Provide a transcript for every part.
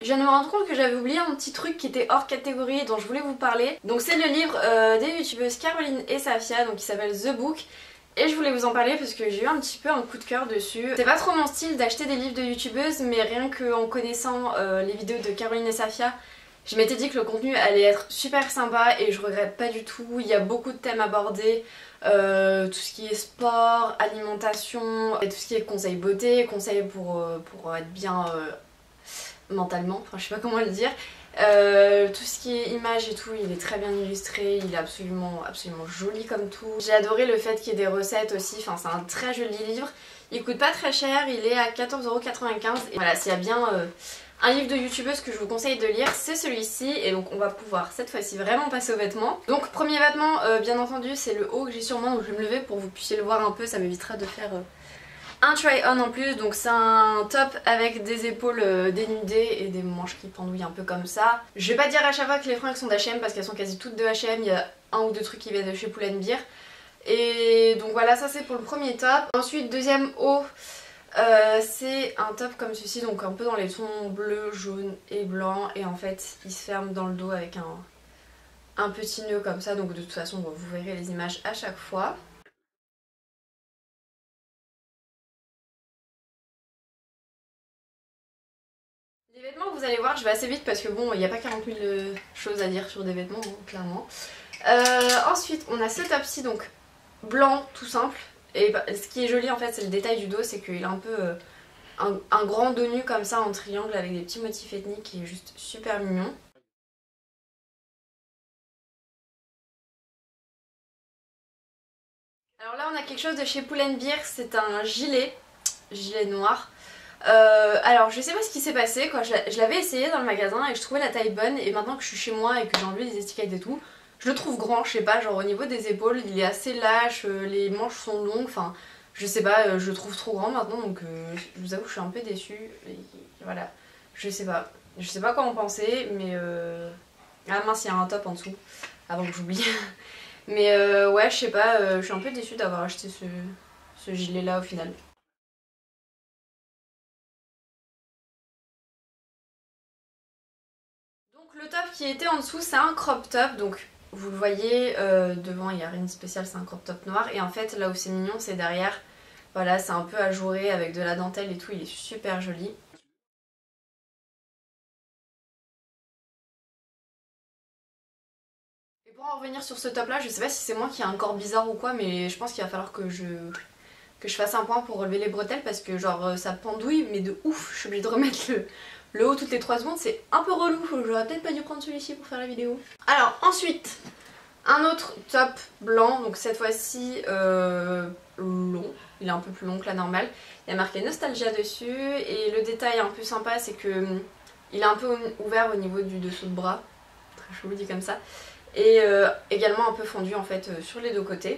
Je viens de me rendre compte que j'avais oublié un petit truc qui était hors catégorie et dont je voulais vous parler. Donc c'est le livre des youtubeuses Caroline et Safia, donc qui s'appelle The Book. Et je voulais vous en parler parce que j'ai eu un petit peu un coup de cœur dessus. C'est pas trop mon style d'acheter des livres de youtubeuses, mais rien qu'en connaissant les vidéos de Caroline et Safia, je m'étais dit que le contenu allait être super sympa et je regrette pas du tout. Il y a beaucoup de thèmes abordés, tout ce qui est sport, alimentation, et tout ce qui est conseils beauté, conseils pour être bien mentalement, enfin je sais pas comment le dire. Tout ce qui est image et tout, il est très bien illustré, il est absolument joli comme tout. J'ai adoré le fait qu'il y ait des recettes aussi, enfin c'est un très joli livre. Il coûte pas très cher, il est à 14,95 €. Et voilà, s'il y a bien un livre de youtubeuse que je vous conseille de lire, c'est celui-ci. Et donc on va pouvoir cette fois-ci vraiment passer aux vêtements. Donc premier vêtement, bien entendu, c'est le haut que j'ai sur moi, donc je vais me lever pour que vous puissiez le voir un peu, ça m'évitera de faire un try-on en plus. Donc c'est un top avec des épaules dénudées et des manches qui pendouillent un peu comme ça. Je vais pas dire à chaque fois que les fringues sont d'H&M parce qu'elles sont quasi toutes de H&M, il y a un ou deux trucs qui viennent de chez Pull&Bear. Et donc voilà, ça c'est pour le premier top. Ensuite deuxième haut, c'est un top comme ceci, donc un peu dans les tons bleu, jaune et blanc. Et en fait il se ferme dans le dos avec un petit nœud comme ça, donc de toute façon vous verrez les images à chaque fois. Les vêtements, vous allez voir, je vais assez vite parce que bon, il n'y a pas 40 000 choses à dire sur des vêtements, hein, clairement. Ensuite, on a ce top-ci, donc blanc, tout simple. Et ce qui est joli en fait, c'est le détail du dos, c'est qu'il a un peu un grand dos nu comme ça en triangle avec des petits motifs ethniques qui est juste super mignon. Alors là, on a quelque chose de chez Pull&Bear, c'est un gilet noir. Alors je sais pas ce qui s'est passé, quoi. Je l'avais essayé dans le magasin et je trouvais la taille bonne, et maintenant que je suis chez moi et que j'ai enlevé les étiquettes et tout, je le trouve grand, je sais pas, genre au niveau des épaules il est assez lâche, les manches sont longues, enfin je sais pas, je le trouve trop grand maintenant, donc je vous avoue que je suis un peu déçue, et voilà, je sais pas quoi en penser, mais ah mince, il y a un top en dessous, avant que j'oublie. Mais ouais, je sais pas, je suis un peu déçue d'avoir acheté ce gilet là au final. Donc le top qui était en dessous, c'est un crop top, donc vous le voyez, devant il n'y a rien de spécial, c'est un crop top noir, et en fait là où c'est mignon c'est derrière, voilà, c'est un peu ajouré avec de la dentelle et tout, il est super joli. Et pour en revenir sur ce top là, je sais pas si c'est moi qui ai un corps bizarre ou quoi, mais je pense qu'il va falloir que je fasse un point pour relever les bretelles parce que genre ça pendouille mais de ouf, je suis obligée de remettre le haut toutes les 3 secondes, c'est un peu relou, j'aurais peut-être pas dû prendre celui-ci pour faire la vidéo. Alors ensuite, un autre top blanc, donc cette fois-ci long, il est un peu plus long que la normale. Il y a marqué Nostalgia dessus et le détail un peu sympa c'est que il est un peu ouvert au niveau du dessous de bras, très chelou dit comme ça, et également un peu fondu en fait sur les deux côtés.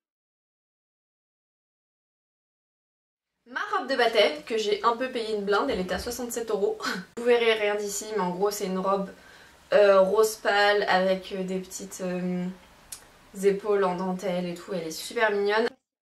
Ma robe de baptême, que j'ai un peu payé une blinde, elle était à 67 €. Vous verrez rien d'ici, mais en gros c'est une robe rose pâle avec des petites épaules en dentelle et tout, elle est super mignonne.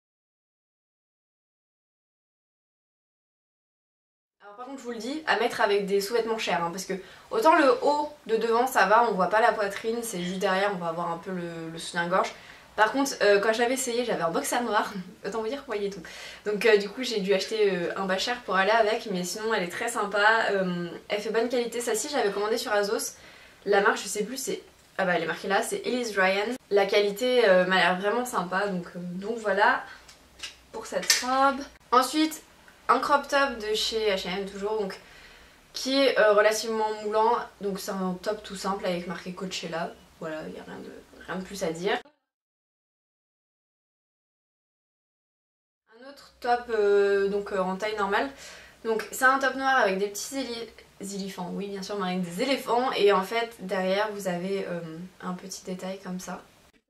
Alors par contre je vous le dis, à mettre avec des sous-vêtements chers, hein, parce que autant le haut de devant ça va, on voit pas la poitrine, c'est juste derrière, on va avoir un peu le soutien-gorge. Par contre, quand je l'avais essayé, j'avais un boxer noir, autant vous dire, vous voyez tout. Donc du coup j'ai dû acheter un bas cher pour aller avec, mais sinon elle est très sympa, elle fait bonne qualité. Celle-ci j'avais commandé sur Azos, la marque je sais plus, c'est... Ah bah elle est marquée là, c'est Elise Ryan. La qualité m'a l'air vraiment sympa, donc voilà pour cette robe. Ensuite, un crop top de chez H&M toujours, donc qui est relativement moulant, donc c'est un top tout simple avec marqué Coachella, voilà, il n'y a rien de plus à dire. Un autre top donc en taille normale, donc c'est un top noir avec des petits éléphants, oui bien sûr, mais avec des éléphants, et en fait derrière vous avez un petit détail comme ça.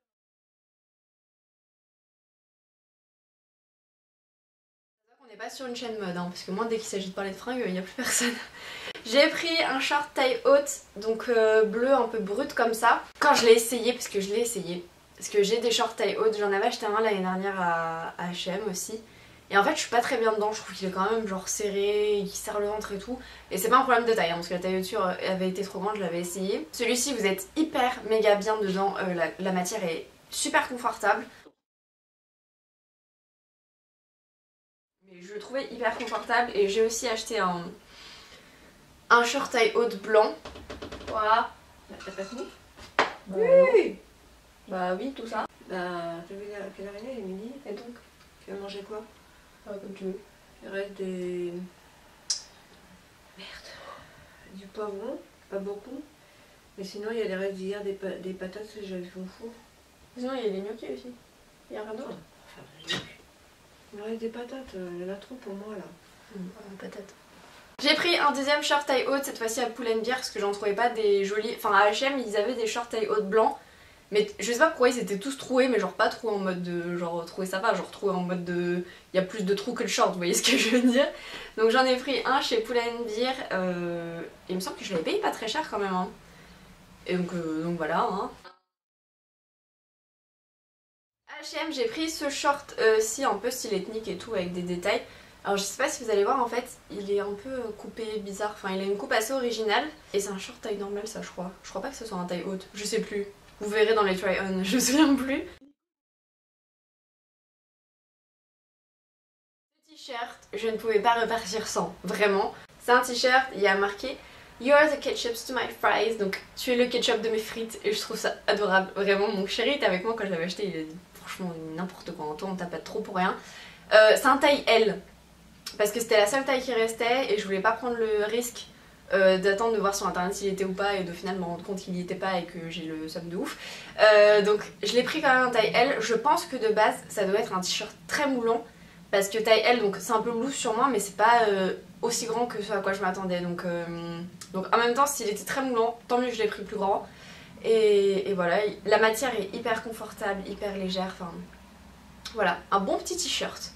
On n'est pas sur une chaîne mode, hein, parce que moi dès qu'il s'agit de parler de fringues, il n'y a plus personne. J'ai pris un short taille haute, donc bleu un peu brut comme ça. Quand je l'ai essayé, parce que j'ai des shorts taille haute, j'en avais acheté un l'année dernière à H&M aussi. Et en fait je suis pas très bien dedans, je trouve qu'il est quand même genre serré, qui serre le ventre et tout. Et c'est pas un problème de taille, hein, parce que la taille au-dessus avait été trop grande, je l'avais essayé. Celui-ci vous êtes hyper méga bien dedans, la matière est super confortable. Mais je le trouvais hyper confortable et j'ai aussi acheté un short taille haute blanc. Voilà. T'as pas fini? Oui. Bah oui, tout ça. Bah, t'as vu à quelle heure il est? Il est midi. Et donc Tu vas manger quoi? comme tu veux. Il reste des... Merde. Du poivron, pas beaucoup. Mais sinon, il y a les restes d'hier, des patates que j'avais fait au four. Sinon il y a les gnocchis aussi. Il y a rien d'autre. Enfin, il me reste des patates, il y en a trop pour moi là. Patates. J'ai pris un deuxième short taille haute, cette fois-ci à Pull&Bear, parce que j'en trouvais pas des jolis... Enfin à H&M ils avaient des shorts taille haute blancs. Mais je sais pas pourquoi ils étaient tous troués, mais genre pas troués en mode de... Genre troués ça va, genre troués en mode de... Il y a plus de trous que le short, vous voyez ce que je veux dire. Donc j'en ai pris un chez Pull&Bear, il me semble que je l'avais payé pas très cher quand même. Hein. Et donc voilà. Hein. H&M j'ai pris ce short-ci un peu style ethnique et tout avec des détails. Alors je sais pas si vous allez voir, en fait il est un peu coupé bizarre, enfin il a une coupe assez originale. Et c'est un short taille normale ça je crois. Je crois pas que ce soit un taille haute, je sais plus. Vous verrez dans les try-on, je me souviens plus. Le t-shirt, je ne pouvais pas repartir sans, vraiment. C'est un t-shirt, il y a marqué You are the ketchup to my fries, donc tu es le ketchup de mes frites et je trouve ça adorable. Vraiment, mon chéri était avec moi quand je l'avais acheté, il a dit franchement n'importe quoi, Antoine, on tape trop pour rien. C'est un taille L, parce que c'était la seule taille qui restait et je voulais pas prendre le risque d'attendre de voir sur internet s'il était ou pas et de finalement me rendre compte qu'il n'y était pas et que j'ai le somme de ouf. Donc je l'ai pris quand même en taille L. Je pense que de base ça doit être un t-shirt très moulant parce que taille L, donc c'est un peu loose sur moi mais c'est pas aussi grand que ce à quoi je m'attendais. Donc en même temps s'il était très moulant, tant mieux que je l'ai pris plus grand. Et voilà, la matière est hyper confortable, hyper légère, enfin voilà, un bon petit t-shirt.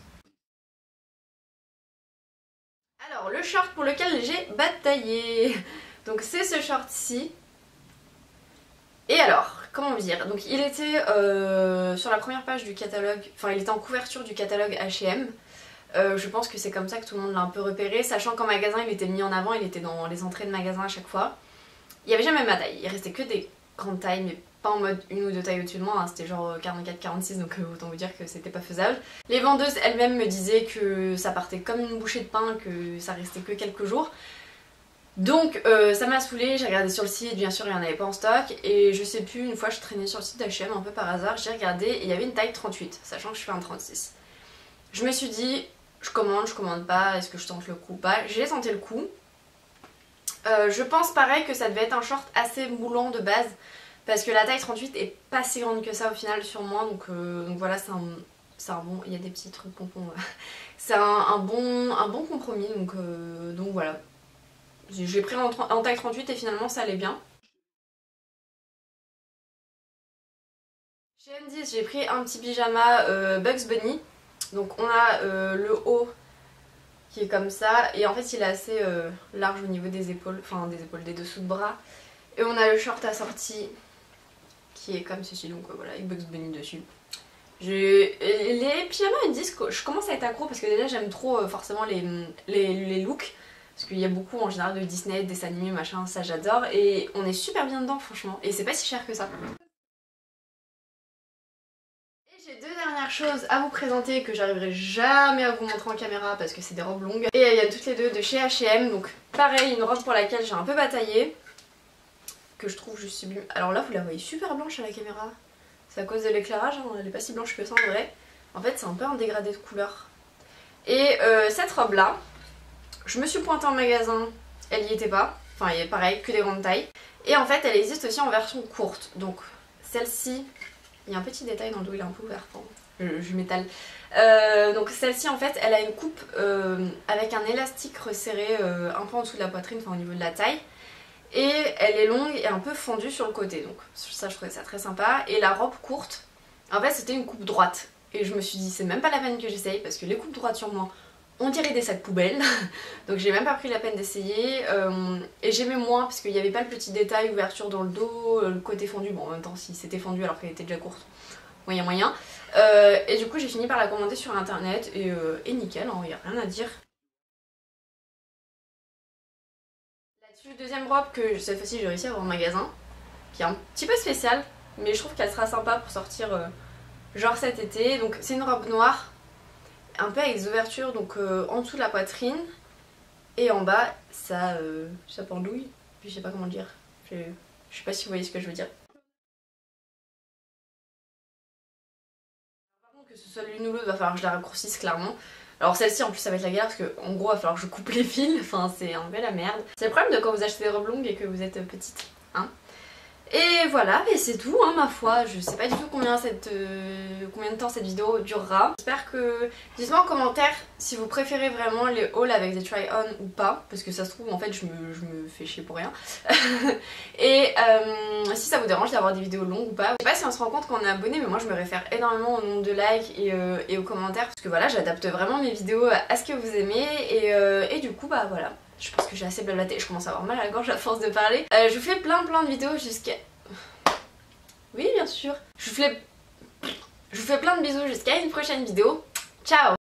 Alors le short pour lequel j'ai bataillé, donc c'est ce short-ci. Et alors, comment vous dire, donc il était sur la première page du catalogue, enfin il était en couverture du catalogue H&M. Je pense que c'est comme ça que tout le monde l'a un peu repéré, sachant qu'en magasin il était mis en avant, il était dans les entrées de magasin à chaque fois. Il n'y avait jamais ma taille, il restait que des grandes tailles, mais pas en mode une ou deux tailles au-dessus de moi, hein. C'était genre 44-46, donc autant vous dire que c'était pas faisable. Les vendeuses elles-mêmes me disaient que ça partait comme une bouchée de pain, que ça restait que quelques jours. Donc ça m'a saoulée, j'ai regardé sur le site, bien sûr il n'y en avait pas en stock, et je sais plus, une fois je traînais sur le site d'H&M un peu par hasard, j'ai regardé et il y avait une taille 38, sachant que je fais un 36. Je me suis dit, je commande pas, est-ce que je tente le coup ou pas? J'ai tenté le coup. Je pense pareil que ça devait être un short assez moulant de base, parce que la taille 38 est pas si grande que ça au final sur moi, donc voilà, c'est un bon... Il y a des petits trucs pompons. C'est un bon compromis, donc voilà. J'ai pris en taille 38 et finalement ça allait bien. Chez M10 j'ai pris un petit pyjama Bugs Bunny. Donc on a le haut qui est comme ça, et en fait il est assez large au niveau des épaules, enfin des épaules, des dessous de bras. Et on a le short assorti qui est comme ceci, donc voilà, avec Bugs Bunny dessus. Les pyjamas me disent que je commence à être accro parce que déjà j'aime trop forcément les looks. Parce qu'il y a beaucoup en général de Disney, des dessins animés, machin, ça j'adore. Et on est super bien dedans franchement, et c'est pas si cher que ça. Et j'ai deux dernières choses à vous présenter que j'arriverai jamais à vous montrer en caméra parce que c'est des robes longues. Et il y a toutes les deux de chez H&M, donc pareil, une robe pour laquelle j'ai un peu bataillé, que je trouve juste sublime. Alors là vous la voyez super blanche à la caméra, c'est à cause de l'éclairage, hein, elle est pas si blanche que ça en vrai. En fait c'est un peu un dégradé de couleur. Et cette robe là, je me suis pointée en magasin, elle y était pas, enfin il y a pareil, que des grandes tailles. Et en fait elle existe aussi en version courte, donc celle-ci, il y a un petit détail dans le dos, il est un peu ouvert, pardon, je m'étale. Donc celle-ci en fait elle a une coupe avec un élastique resserré un peu en dessous de la poitrine, enfin au niveau de la taille. Et elle est longue et un peu fendue sur le côté, donc ça je trouvais ça très sympa. Et la robe courte, en fait c'était une coupe droite. Et je me suis dit c'est même pas la peine que j'essaye parce que les coupes droites sur moi, on dirait des sacs poubelles. Donc j'ai même pas pris la peine d'essayer. Et j'aimais moins parce qu'il n'y avait pas le petit détail ouverture dans le dos, le côté fendu. Bon en même temps si c'était fendu alors qu'elle était déjà courte, moyen. Et du coup j'ai fini par la commander sur internet et nickel, il n'y a rien à dire. Là-dessus, deuxième robe que cette fois-ci j'ai réussi à avoir au magasin, qui est un petit peu spéciale, mais je trouve qu'elle sera sympa pour sortir genre cet été. Donc c'est une robe noire, un peu avec des ouvertures, donc en dessous de la poitrine, et en bas ça pendouille, puis je sais pas comment le dire, je sais pas si vous voyez ce que je veux dire. Que ce soit l'une ou l'autre, va falloir que je la raccourcisse clairement. Alors celle-ci en plus ça va être la galère parce que en gros va falloir que je coupe les fils, enfin c'est un peu la merde. C'est le problème de quand vous achetez des robes longues et que vous êtes petite, hein. Et voilà, mais c'est tout, hein, ma foi. Je sais pas du tout combien de temps cette vidéo durera. J'espère que... Dites-moi en commentaire si vous préférez vraiment les hauls avec des try-on ou pas, parce que ça se trouve en fait je me fais chier pour rien. Et si ça vous dérange d'avoir des vidéos longues ou pas. Je sais pas si on se rend compte qu'on est abonné, mais moi je me réfère énormément au nombre de likes et aux commentaires, parce que voilà, j'adapte vraiment mes vidéos à ce que vous aimez et du coup bah voilà. Je pense que j'ai assez blablaté, je commence à avoir mal à la gorge à force de parler. Je vous fais plein de vidéos jusqu'à... Oui bien sûr. Je vous fais plein de bisous jusqu'à une prochaine vidéo. Ciao!